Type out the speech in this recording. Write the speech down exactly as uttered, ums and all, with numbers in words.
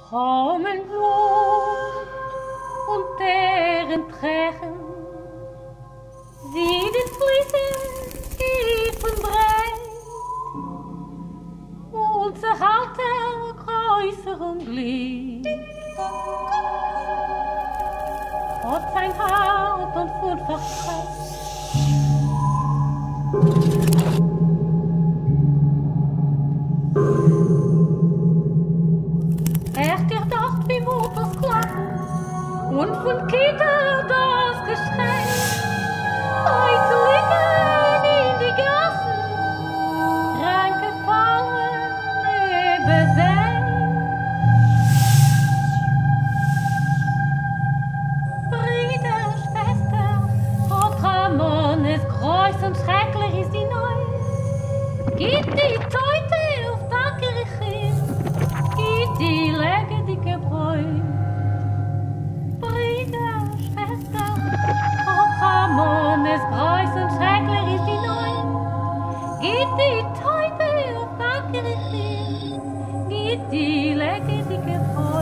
Kommen Blut und deren Tränen, sie den Flüssen tief und breit, und zerhalten größeren Glied. Gott sein Haupt und Fuß verstreckt, erst ihr dacht wie Mutters Klappen und von Kita das Geschrei. Heute liegen in die Gassen Kranke fallen neben sie. Brüder, Schwester, Gott Ramon ist groß und schrecklich ist die Neu. Gib die Teute auf Tagerichim, gib die lebendige Bräu. Brüder, Schwester, Gott Ramon ist groß und schrecklich ist die Neu. Gib die Teute auf Tagerichim, gib die lebendige Bräu.